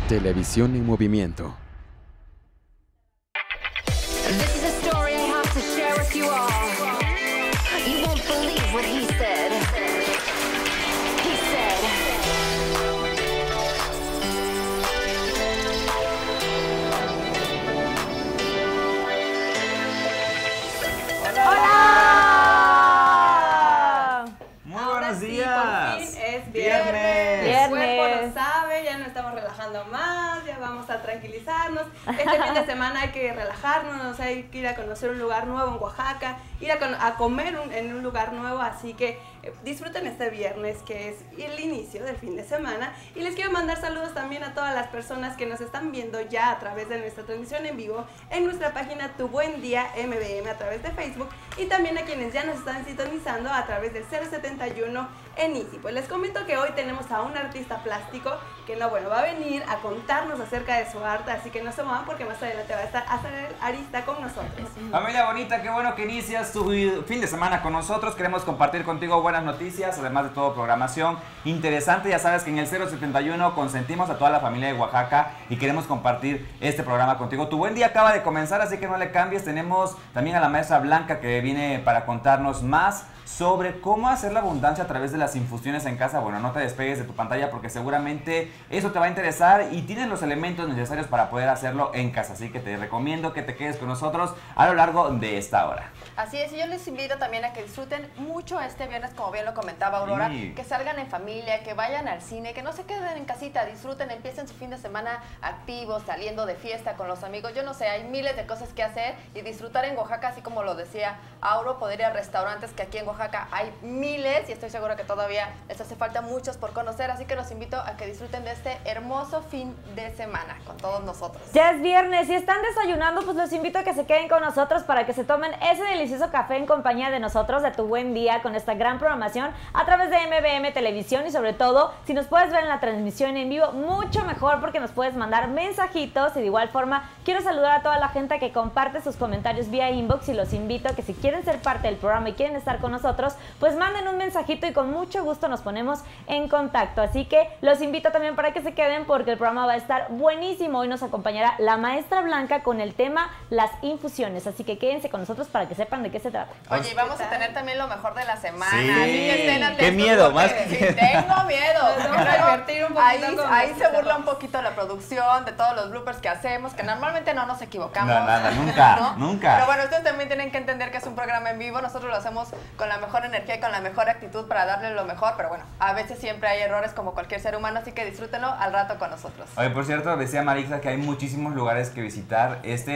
Televisión en movimiento. This is a story I have to share with you all. You won't believe what he said. He said, ¡Hola! Muy buenos días. Por fin es viernes. Viernes. El cuerpo lo sabe, ya no estamos relajando más, ya vamos a tranquilizarnos. Este fin de semana hay que relajarnos, hay que ir a conocer un lugar nuevo en Oaxaca, ir a comer en un lugar nuevo, así que disfruten este viernes que es el inicio del fin de semana. Y les quiero mandar saludos también a todas las personas que nos están viendo ya a través de nuestra transmisión en vivo en nuestra página Tu Buen Día MBM a través de Facebook, y también a quienes ya nos están sintonizando a través del 071 en Easy. Pues les comento que hoy tenemos a un artista plástico que va a venir a contarnos acerca de su arte, así que no se muevan porque más adelante va a estar Azael Arista con nosotros. Familia bonita, qué bueno que inicias tu fin de semana con nosotros. Queremos compartir contigo buenas noticias, además de todo programación interesante. Ya sabes que en el 071 consentimos a toda la familia de Oaxaca y queremos compartir este programa contigo. Tu buen día acaba de comenzar, así que no le cambies. Tenemos también a la maestra Blanca que viene para contarnos más sobre cómo hacer la abundancia a través de las infusiones en casa. Bueno, no te despegues de tu pantalla porque seguramente eso te va a interesar y tienes los elementos necesarios para poder hacerlo en casa. Así que te recomiendo que te quedes con nosotros a lo largo de esta hora. Así es, y yo les invito también a que disfruten mucho este viernes, como bien lo comentaba Aurora, Sí. que salgan en familia, que vayan al cine, que no se queden en casita, disfruten, empiecen su fin de semana activos, saliendo de fiesta con los amigos. Yo no sé, hay miles de cosas que hacer y disfrutar en Oaxaca, así como lo decía Auro, poder ir a restaurantes que aquí en Oaxaca hay miles y estoy segura que todavía les hace falta muchos por conocer, así que los invito a que disfruten de este hermoso fin de semana con todos nosotros. Ya es viernes, si están desayunando, pues los invito a que se queden con nosotros para que se tomen ese delicioso café en compañía de nosotros, de Tu Buen Día, con esta gran programación a través de MBM Televisión. Y sobre todo, si nos puedes ver en la transmisión en vivo, mucho mejor, porque nos puedes mandar mensajitos. Y de igual forma, quiero saludar a toda la gente que comparte sus comentarios vía inbox, y los invito a que si quieren ser parte del programa y quieren estar con nosotros, pues manden un mensajito y con mucho gusto nos ponemos en contacto. Así que los invito también para que se queden porque el programa va a estar buenísimo. Hoy nos acompañará la maestra Blanca con el tema las infusiones, así que quédense con nosotros para que sepan de qué se trata. Oye, y vamos a tener también lo mejor de la semana. Sí. Así que estén atentos. Qué miedo, porque más que- sí, tengo miedo. Nos vamos a divertir un poquito con Ahí los se burla temas. un poquito la producción de todos los bloopers que hacemos, que normalmente no nos equivocamos. No, nada, nunca, ¿no? nunca. Pero bueno, ustedes también tienen que entender que es un programa en vivo. Nosotros lo hacemos con la mejor energía y con la mejor actitud para darle lo mejor. Pero bueno, a veces siempre hay errores como cualquier ser humano, así que disfrútenlo al rato con nosotros. Oye, por cierto, decía Marixa que hay muchísimos lugares que visitar.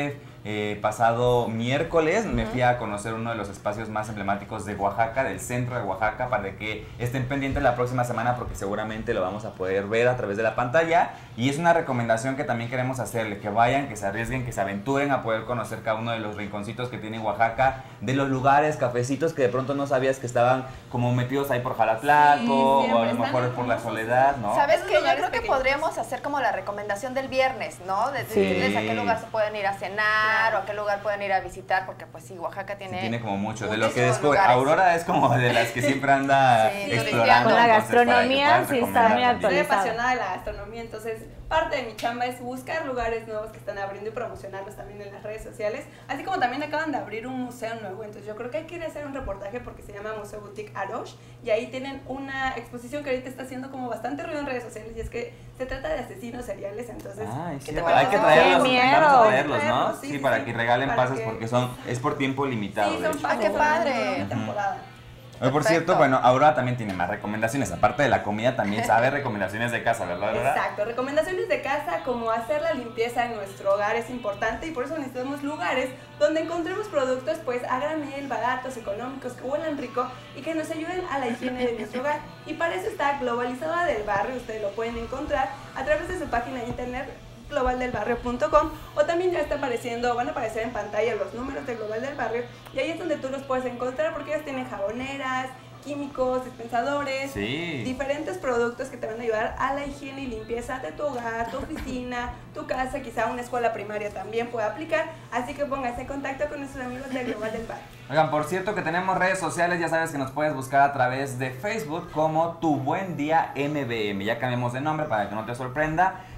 Pasado miércoles me fui a conocer uno de los espacios más emblemáticos de Oaxaca, del centro de Oaxaca, para que estén pendientes la próxima semana porque seguramente lo vamos a poder ver a través de la pantalla. Y es una recomendación que también queremos hacerle, que vayan, que se arriesguen, que se aventuren a poder conocer cada uno de los rinconcitos que tiene Oaxaca, de los lugares, cafecitos que de pronto no sabías que estaban como metidos ahí por Jalaplatco, Sí, o a siempre lo mejor están por la hermosos. soledad, ¿no? ¿Sabes Esos qué? Yo lugares creo que pequeñitos. podríamos hacer como la recomendación del viernes, ¿no? De Sí. decirles a qué lugar se pueden ir a cenar o a qué lugar pueden ir a visitar, porque pues sí, Oaxaca Sí, tiene... tiene como mucho. De lo que muchísimos descubre. lugares. Aurora es como de las que siempre anda Sí, explorando. con la entonces, para que gastronomía, puedan sí, está recomendar muy también. Soy actualizada. apasionada de la gastronomía, entonces parte de mi chamba es buscar lugares nuevos que están abriendo y promocionarlos también en las redes sociales, así como también acaban de abrir un museo nuevo, entonces yo creo que hay que ir a hacer un reportaje porque se llama Museo Boutique Arosh, y ahí tienen una exposición que ahorita está haciendo como bastante ruido en redes sociales, y es que se trata de asesinos seriales, entonces Ay, ¿qué sí, te hay parece? que traerlos, ¡Qué vamos a miedo! traerlos, ¿no? Sí, Sí, sí, para sí, que regalen para pases que- porque es por tiempo limitado, Sí, de son hecho. pases qué padre. de una temporada. Oye, por Perfecto. cierto, bueno, Aurora también tiene más recomendaciones, aparte de la comida también sabe recomendaciones de casa, ¿verdad, Aurora? Exacto, recomendaciones de casa como hacer la limpieza en nuestro hogar es importante y por eso necesitamos lugares donde encontremos productos pues a granel, baratos, económicos, que huelan rico y que nos ayuden a la higiene de nuestro hogar. Y para eso está Globalizadora del Barrio, ustedes lo pueden encontrar a través de su página de internet globaldelbarrio.com, o también ya van a aparecer en pantalla los números de Global del Barrio y ahí es donde tú los puedes encontrar porque ellos tienen jaboneras, químicos, dispensadores, Sí. diferentes productos que te van a ayudar a la higiene y limpieza de tu hogar, tu oficina, tu casa, quizá una escuela primaria también puede aplicar, así que pónganse en contacto con nuestros amigos de Global del Barrio. Oigan, por cierto que tenemos redes sociales, ya sabes que nos puedes buscar a través de Facebook como Tu Buen Día MBM. Ya cambiamos de nombre para que no te sorprenda.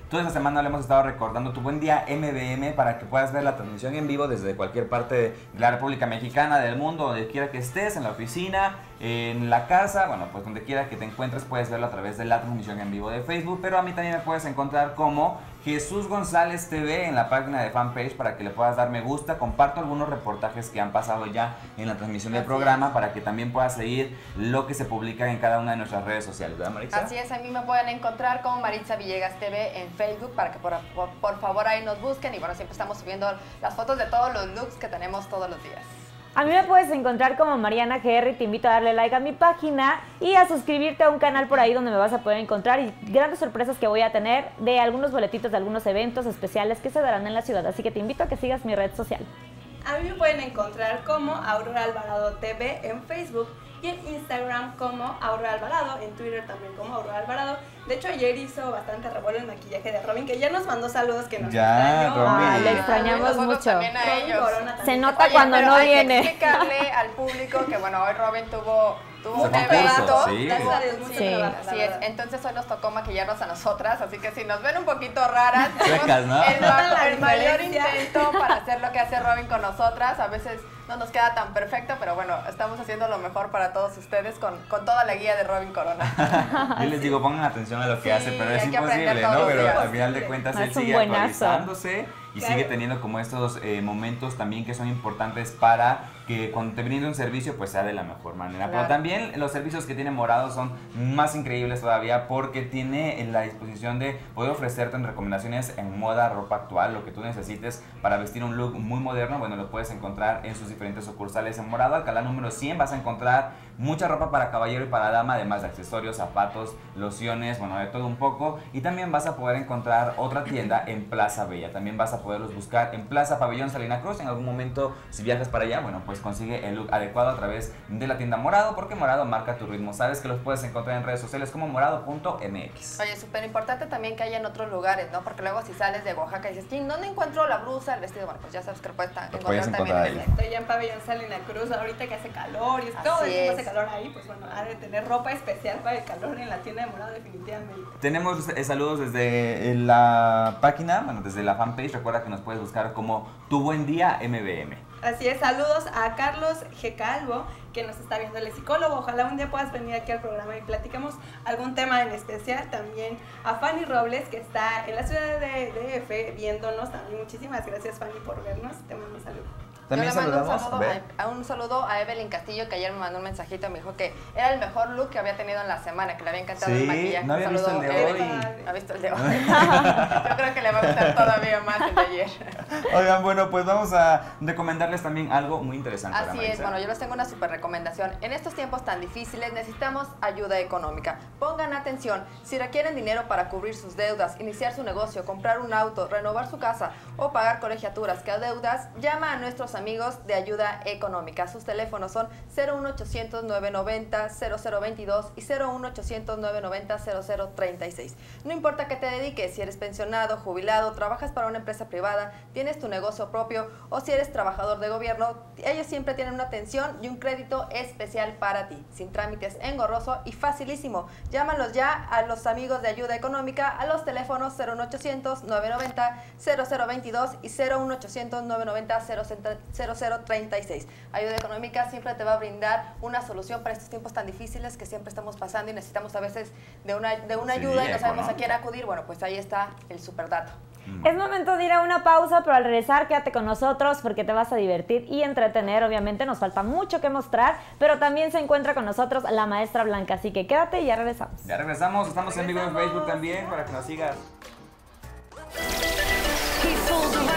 Toda esta semana le hemos estado recordando tu buen día MBM para que puedas ver la transmisión en vivo desde cualquier parte de la República Mexicana, del mundo, donde quiera que estés, en la oficina, en la casa, bueno, pues donde quiera que te encuentres puedes verlo a través de la transmisión en vivo de Facebook, pero a mí también me puedes encontrar como Jesús González TV en la página de fanpage para que le puedas dar me gusta. Comparto algunos reportajes que han pasado ya en la transmisión del programa para que también puedas seguir lo que se publica en cada una de nuestras redes sociales, ¿verdad, Maritza? Así es, a mí me pueden encontrar como Maritza Villegas TV en Facebook para que por favor ahí nos busquen y bueno, siempre estamos subiendo las fotos de todos los looks que tenemos todos los días. A mí me puedes encontrar como Mariana GR, te invito a darle like a mi página y a suscribirte a un canal por ahí donde me vas a poder encontrar y grandes sorpresas que voy a tener de algunos boletitos de algunos eventos especiales que se darán en la ciudad, así que te invito a que sigas mi red social. A mí me pueden encontrar como Aurora Alvarado TV en Facebook y en Instagram como Aurora Alvarado, en Twitter también como Aurora Alvarado. De hecho, ayer hizo bastante revuelo el maquillaje de Robin, que ya nos mandó saludos, que nos Ya, extrañó. Robin. Ay, le extrañamos Nosotros mucho. también a Robin ellos. Corona Se también. nota Oye, cuando pero no hay viene. que explicarle al público que bueno, hoy Robin tuvo Su un concurso, evento. sí. Gracias a Dios, mucho Sí. trabajo, la Así es, verdad. entonces hoy nos tocó maquillarnos a nosotras, así que si nos ven un poquito raras, Chuecas, ¿no? el La mayor diferencia. intento para hacer lo que hace Robin con nosotras, a veces no nos queda tan perfecto, pero bueno, estamos haciendo lo mejor para todos ustedes con toda la guía de Robin Corona. Yo les digo, pongan atención a lo que Sí, hace, pero es hay que aprender imposible, todos ¿no? los Pero días. al final de cuentas él Es un sigue buenazo. actualizándose y Claro. sigue teniendo como estos momentos también que son importantes para que cuando te brinde un servicio pues sea de la mejor manera. Claro. Pero también los servicios que tiene Morado son más increíbles todavía porque tiene la disposición de poder ofrecerte en recomendaciones en moda, ropa actual, lo que tú necesites para vestir un look muy moderno. Bueno, lo puedes encontrar en sus diferentes sucursales en Morado. Alcalá número 100 vas a encontrar mucha ropa para caballero y para dama, además de accesorios, zapatos, lociones, bueno, de todo un poco. Y también vas a poder encontrar otra tienda en Plaza Bella. También vas a poderlos buscar en Plaza Pabellón Salina Cruz. En algún momento, si viajas para allá, bueno, pues consigue el look adecuado a través de la tienda Morado, porque Morado marca tu ritmo. Sabes que los puedes encontrar en redes sociales como morado.mx. Oye, súper importante también que haya en otros lugares, ¿no? Porque luego si sales de Oaxaca y dices, "Chin, ¿dónde encuentro la blusa, el vestido?" Bueno, pues ya sabes que lo puedes puedes encontrar también encontrar en el ahí. Estoy ya en Pabellón Salina Cruz, ahorita que hace calor y todo Así el tiempo es. hace calor ahí, pues bueno, ha de tener ropa especial para el calor en la tienda de Morado definitivamente. Tenemos saludos desde la página, bueno, desde la fanpage. Recuerda que nos puedes buscar como Tu Buen Día MBM. Así es, saludos a Carlos G. Calvo, que nos está viendo, el psicólogo. Ojalá un día puedas venir aquí al programa y platiquemos algún tema en especial. También a Fanny Robles, que está en la ciudad de DF viéndonos. También muchísimas gracias, Fanny, por vernos. Te mando un saludo. También Yo le mando saludamos un saludo a Evelyn Castillo, que ayer me mandó un mensajito, me dijo que era el mejor look que había tenido en la semana, que le había encantado Sí, el maquillaje. no había Un visto saludo, el de hoy. Evelyn. No ha visto el de hoy. Yo creo que le va a gustar todavía más el de ayer. Oigan, bueno, pues vamos a recomendarles también algo muy interesante. Así es, bueno, yo les tengo una súper recomendación. En estos tiempos tan difíciles necesitamos ayuda económica. Pongan atención, si requieren dinero para cubrir sus deudas, iniciar su negocio, comprar un auto, renovar su casa o pagar colegiaturas que adeudas, llama a nuestros amigos de ayuda económica. Sus teléfonos son 01800 990 0022 y 01800 990 0036. No importa que te dediques, si eres pensionado, jubilado, trabajas para una empresa privada, tienes tu negocio propio o si eres trabajador de gobierno, ellos siempre tienen una atención y un crédito especial para ti, sin trámites engorroso y facilísimo. Llámalos ya a los amigos de ayuda económica a los teléfonos 01800 990 0022 y 01800 990 0036. Ayuda económica siempre te va a brindar una solución para estos tiempos tan difíciles que siempre estamos pasando y necesitamos a veces de una ayuda y no sabemos a quién acudir. Bueno, pues ahí está el superdato. Es momento de ir a una pausa, pero al regresar quédate con nosotros porque te vas a divertir y entretener. Obviamente nos falta mucho que mostrar, pero también se encuentra con nosotros la maestra Blanca, así que quédate y ya regresamos. Ya regresamos, estamos en vivo en Facebook también para que nos sigas. He fools around.